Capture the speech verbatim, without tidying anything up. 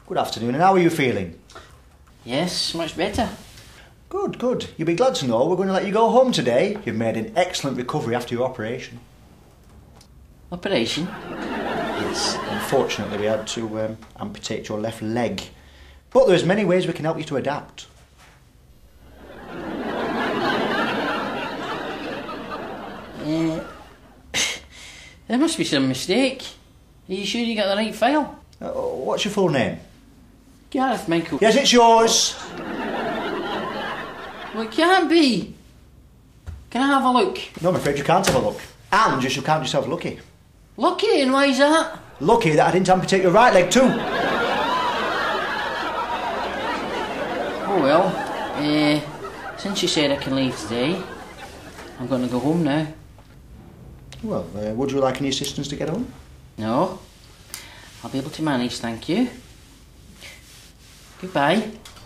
Good afternoon, and how are you feeling? Yes, much better. Good, good. You'll be glad to know we're going to let you go home today. You've made an excellent recovery after your operation. Operation? Yes, unfortunately we had to um, amputate your left leg. But there's many ways we can help you to adapt. Uh, there must be some mistake. Are you sure you got the right file? Uh, what's your full name? Gareth Michael. Yes, it's yours. Well, it can't be. Can I have a look? No, I'm afraid you can't have a look. And you should count yourself lucky. Lucky, and why is that? Lucky that I didn't amputate your right leg too. Oh well, uh, since you said I can leave today, I'm going to go home now. Well, uh, would you like any assistance to get home? No, I'll be able to manage, thank you. Goodbye.